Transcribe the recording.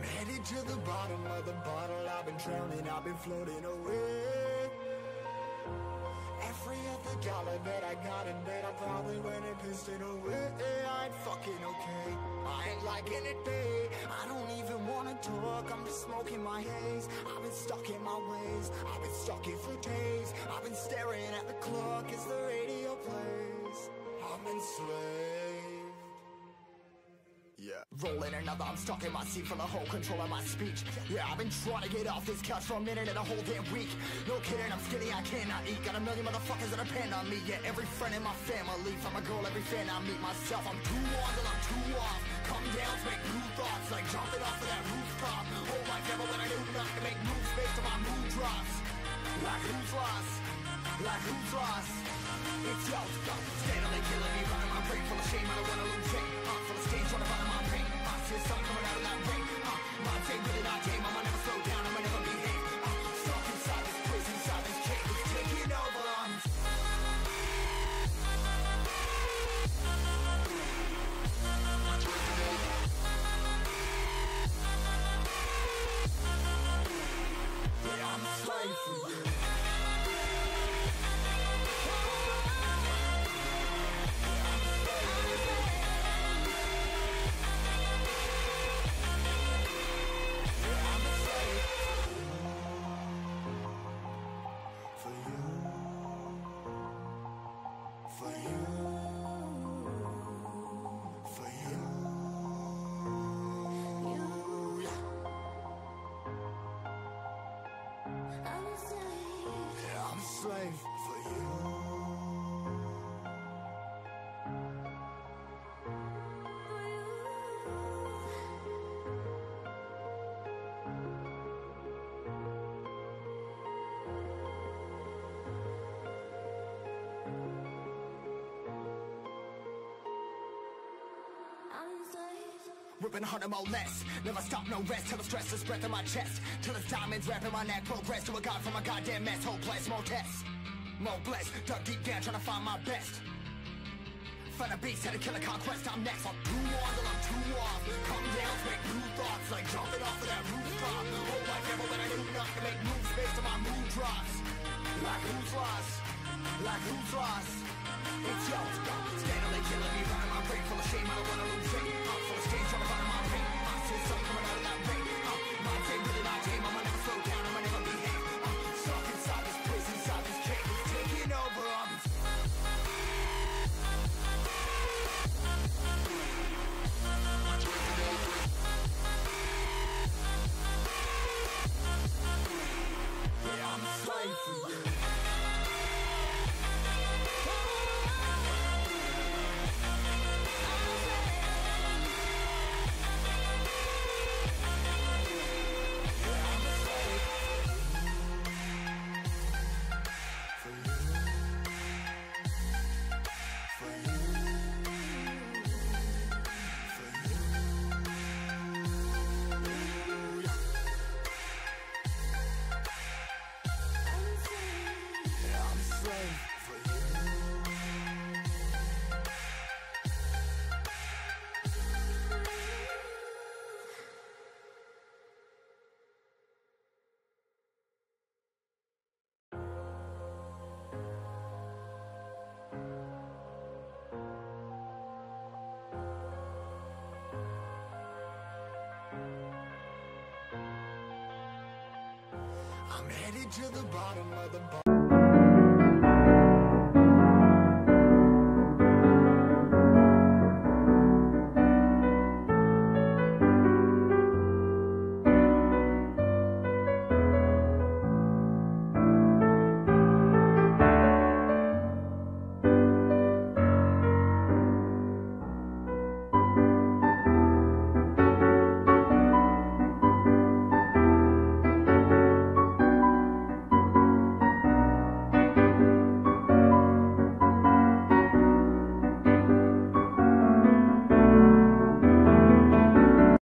headed to the bottom of the bottle. I've been drowning, I've been floating away. Every other dollar that I got in bed, I probably went and pissed it away. I ain't fucking okay, I ain't liking it, babe. I don't even wanna talk, I'm just smoking my haze. I've been stuck in my ways, I've been stuck here for days. I've been staring at the clock as the radio plays. I'm enslaved. Yeah. Rolling another, I'm stuck in my seat for the whole control of my speech. Yeah, I've been trying to get off this couch for a minute and a whole damn week. No kidding, I'm skinny, I cannot eat. Got a million motherfuckers that depend on me. Yeah, every friend in my family, from a girl, every fan I meet myself. I'm too on till I'm too off. Come down to make new thoughts, like jumping off of that rooftop. Whole life never when I do nothing to make moves based on my mood drops. Like who's lost? Like who's lost? It's yo, steadily killing me, running my brain full of shame. I don't wanna lose it. Full of stage, trying to find my pain. I see the sun coming out of that rain. My day really not tame. I'ma never slow down. I'ma never behave. Stuck inside this prison, inside this cage, it's taking over. Yeah, I'm a slave for you. Slave for you. Ripping harder, more less. Never stop, no rest. Till the stress is breath in my chest. Till the diamonds wrapping my neck. Progress to a god from a goddamn mess. Hopeless, more tests, more blessed. Dug deep down, trying to find my best. Find a beast, had to kill a conquest. I'm next. I'm too on till I'm too off. Come down to make new thoughts, like jumping off of that rooftop. Whole life never when I do nothing to make moves based on my mood drops. Like who's lost? Like who's lost? It's yo, steadily killing me, running my brain full of shame. I don't wanna lose it. Full of stage, trying to find my pain. I see the sun coming out of that rain. My day really not tame. I'ma never slow down. I'ma never behave. Stuck inside this prison, inside this cage, it's taking over. Yeah, I'm a slave for you. I'm headed to the bottom of the bottom.